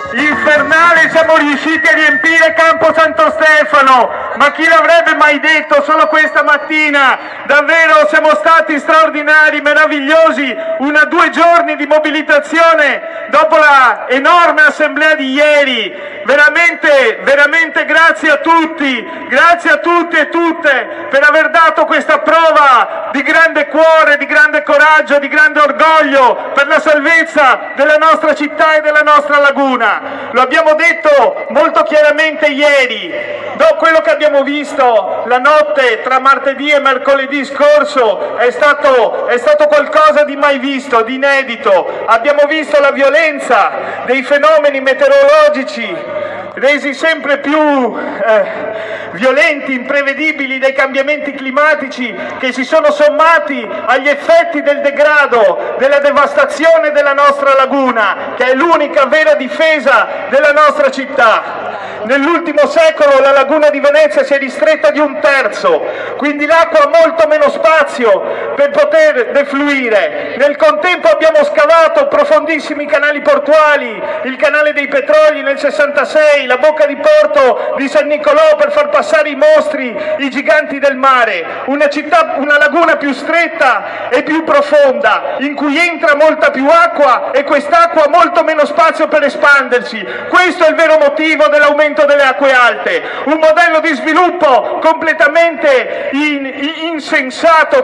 infernale siamo riusciti a riempire Campo Santo Stefano, ma chi l'avrebbe mai detto solo questa mattina? Davvero siamo stati straordinari, meravigliosi, 2 giorni di mobilitazione dopo la enorme assemblea di ieri. Veramente grazie a tutti e tutte per aver dato questa prova di grande cuore, di grande coraggio, di grande orgoglio per la salvezza della nostra città e della nostra laguna. Lo abbiamo detto molto chiaramente ieri. Quello che abbiamo visto la notte tra martedì e mercoledì scorso è stato qualcosa di mai visto, di inedito. Abbiamo visto la violenza dei fenomeni meteorologici resi sempre più violenti, imprevedibili dai cambiamenti climatici che si sono sommati agli effetti del degrado, della devastazione della nostra laguna, che è l'unica vera difesa della nostra città. Nell'ultimo secolo la laguna di Venezia si è ristretta di 1/3, quindi l'acqua ha molto meno spazio per poter defluire. Nel contempo abbiamo scavato profondissimi canali portuali, il canale dei Petroli nel 66, la bocca di porto di San Nicolò per far passare i mostri, i giganti del mare. Una laguna più stretta e più profonda, in cui entra molta più acqua e quest'acqua ha molto meno spazio per espandersi. Questo è il vero motivo dell'aumento delle acque alte, un modello di sviluppo completamente insensato,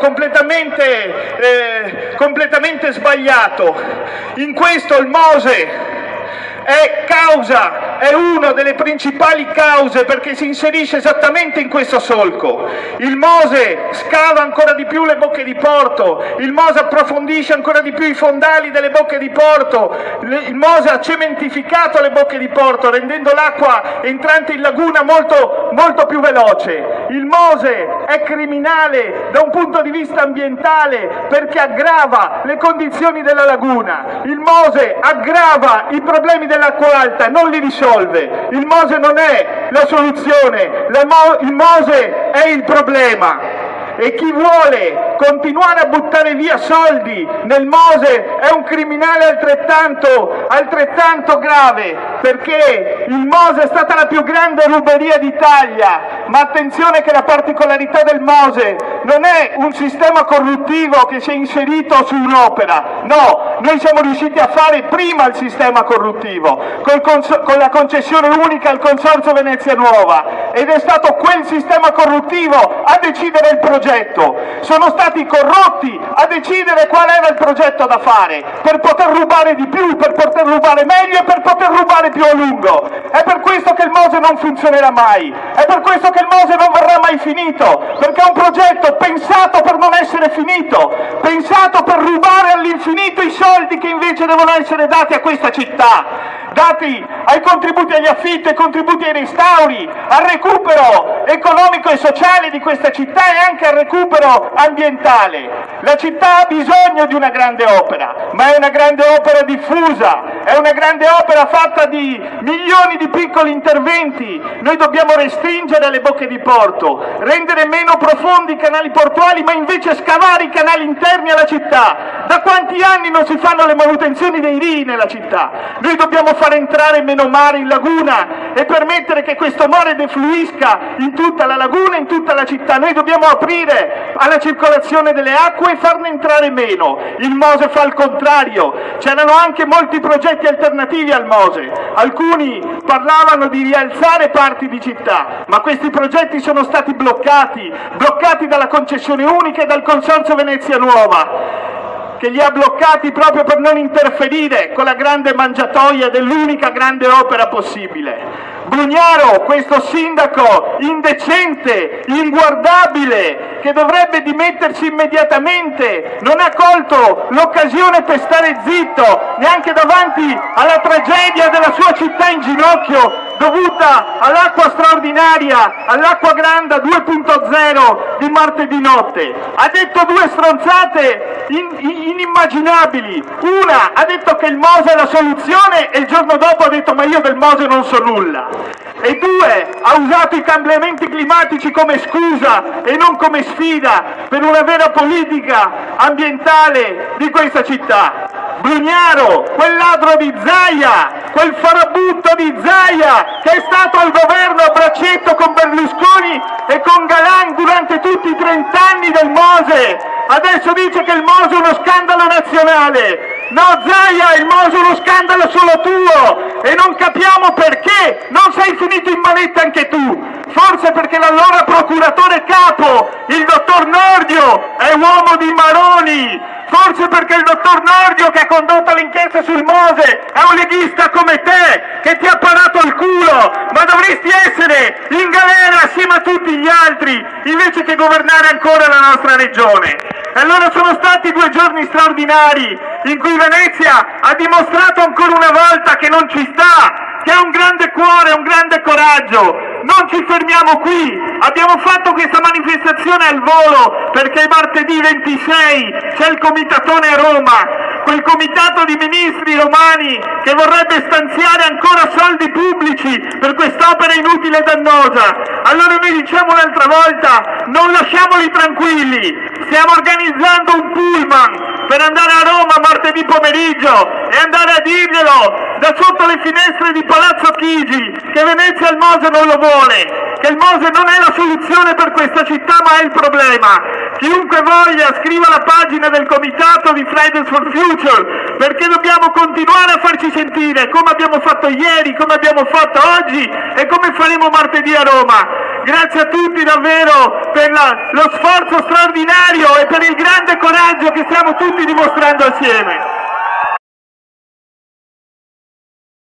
completamente sbagliato. In questo il MOSE è una delle principali cause, perché si inserisce esattamente in questo solco. Il MOSE scava ancora di più le bocche di porto, il MOSE approfondisce ancora di più i fondali delle bocche di porto, il MOSE ha cementificato le bocche di porto, rendendo l'acqua entrante in laguna molto più veloce. Il MOSE è criminale da un punto di vista ambientale perché aggrava le condizioni della laguna. Il MOSE aggrava i problemi dell'acqua alta, non li risolve. Il MOSE non è la soluzione, il MOSE è il problema. E chi vuole continuare a buttare via soldi nel MOSE è un criminale altrettanto grave, perché il MOSE è stata la più grande ruberia d'Italia. Ma attenzione che la particolarità del MOSE non è un sistema corruttivo che si è inserito su un'opera, no, noi siamo riusciti a fare prima il sistema corruttivo, con la concessione unica al Consorzio Venezia Nuova, ed è stato quel sistema corruttivo a decidere il progetto. Sono stati corrotti a decidere qual era il progetto da fare, per poter rubare di più, per poter rubare meglio e per poter rubare più a lungo. È per questo che il MOSE non funzionerà mai, è per questo che il MOSE non verrà mai finito, perché è un progetto pensato per non essere finito, pensato per rubare all'infinito i soldi che invece devono essere dati a questa città, dati ai contributi agli affitti, ai contributi ai restauri, al recupero economico e sociale di questa città e anche al recupero ambientale. La città ha bisogno di una grande opera, ma è una grande opera diffusa, è una grande opera fatta di milioni di piccoli interventi. Noi dobbiamo restringere le bocche di porto, rendere meno profondi i canali portuali, ma invece scavare i canali interni alla città. Da quanti anni non si fanno le manutenzioni dei rii nella città? Noi dobbiamo far entrare meno mare in laguna e permettere che questo mare defluisca in tutta la laguna, in tutta la città. Noi dobbiamo aprire alla circolazione delle acque e farne entrare meno. Il MOSE fa il contrario. C'erano anche molti progetti alternativi al MOSE, alcuni parlavano di rialzare parti di città, ma questi progetti sono stati bloccati dalla concessione unica e dal Consorzio Venezia Nuova, che li ha bloccati proprio per non interferire con la grande mangiatoia dell'unica grande opera possibile. Brugnaro, questo sindaco indecente, inguardabile, che dovrebbe dimettersi immediatamente, non ha colto l'occasione per stare zitto neanche davanti alla tragedia della sua città in ginocchio dovuta all'acqua straordinaria, all'acqua granda 2.0 di martedì notte. Ha detto 2 stronzate inimmaginabili. Una, ha detto che il MOSE è la soluzione e il giorno dopo ha detto ma io del MOSE non so nulla. E 2, ha usato i cambiamenti climatici come scusa e non come sfida per una vera politica ambientale di questa città. Brugnaro, quel ladro di Zaia, quel farabutto di Zaia che è stato al governo a braccetto con Berlusconi e con Galan durante tutti i 30 anni del Mose, adesso dice che il Mose è uno scandalo nazionale. No Zaia, il Mose è uno scandalo solo tuo e non capiamo perché non sei finito in manetta anche tu. Forse perché l'allora procuratore capo, il dottor Nordio, è uomo di Maroni. Forse perché il dottor Nordio che ha condotto l'inchiesta sul Mose è un leghista come te, che ti ha parato il culo, ma dovresti essere in galera assieme a tutti gli altri, invece che governare ancora la nostra regione. E allora sono stati 2 giorni straordinari in cui Venezia ha dimostrato ancora una volta che non ci sta, che ha un grande cuore, un grande coraggio. Non ci fermiamo qui, abbiamo fatto questa manifestazione al volo perché martedì 26 c'è il comitatone a Roma, quel comitato di ministri romani che vorrebbe stanziare ancora soldi pubblici per quest'opera inutile e dannosa. Allora noi diciamo un'altra volta, non lasciamoli tranquilli, stiamo organizzando un pullman per andare a Roma martedì pomeriggio e andare a dirglielo da sotto le finestre di Palazzo Chigi che Venezia il Mose non lo vuole, che il Mose non è la soluzione per questa città ma è il problema. Chiunque voglia scriva la pagina del comitato di Fridays for Future, perché dobbiamo continuare a farci sentire come abbiamo fatto ieri, come abbiamo fatto oggi e come faremo martedì a Roma. Grazie a tutti davvero per lo sforzo straordinario e per il grande coraggio che stiamo tutti dimostrando assieme.